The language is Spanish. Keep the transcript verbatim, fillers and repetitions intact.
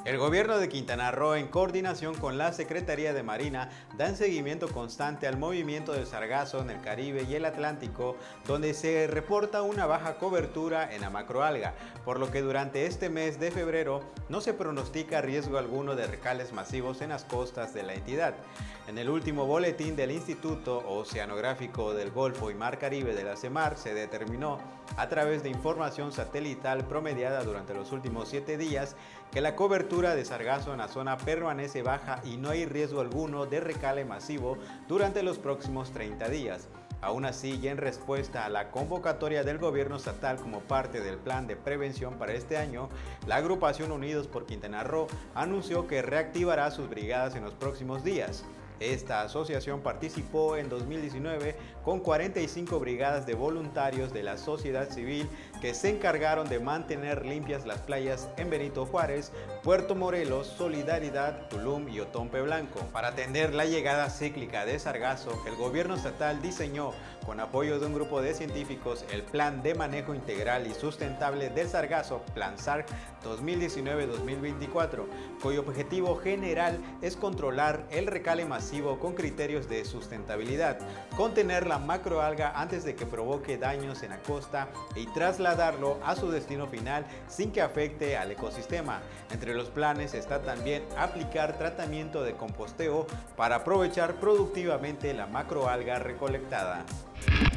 El gobierno de Quintana Roo, en coordinación con la Secretaría de Marina, dan seguimiento constante al movimiento del sargazo en el Caribe y el Atlántico, donde se reporta una baja cobertura en la macroalga, por lo que durante este mes de febrero no se pronostica riesgo alguno de recales masivos en las costas de la entidad. En el último boletín del Instituto Oceanográfico del Golfo y Mar Caribe de la CEMAR se determinó, a través de información satelital promediada durante los últimos siete días, que la cobertura de sargazo en la zona permanece baja y no hay riesgo alguno de recale masivo durante los próximos treinta días. Aún así, y en respuesta a la convocatoria del gobierno estatal como parte del plan de prevención para este año, la agrupación Unidos por Quintana Roo anunció que reactivará sus brigadas en los próximos días. Esta asociación participó en dos mil diecinueve con cuarenta y cinco brigadas de voluntarios de la sociedad civil que se encargaron de mantener limpias las playas en Benito Juárez, Puerto Morelos, Solidaridad, Tulum y Otompe Blanco. Para atender la llegada cíclica de sargazo, el gobierno estatal diseñó, con apoyo de un grupo de científicos, el Plan de Manejo Integral y Sustentable del Sargazo, Plan SARC dos mil diecinueve a dos mil veinticuatro, cuyo objetivo general es controlar el recale masivo con criterios de sustentabilidad, contener la macroalga antes de que provoque daños en la costa y trasladarlo a su destino final sin que afecte al ecosistema. Entre los planes está también aplicar tratamiento de composteo para aprovechar productivamente la macroalga recolectada.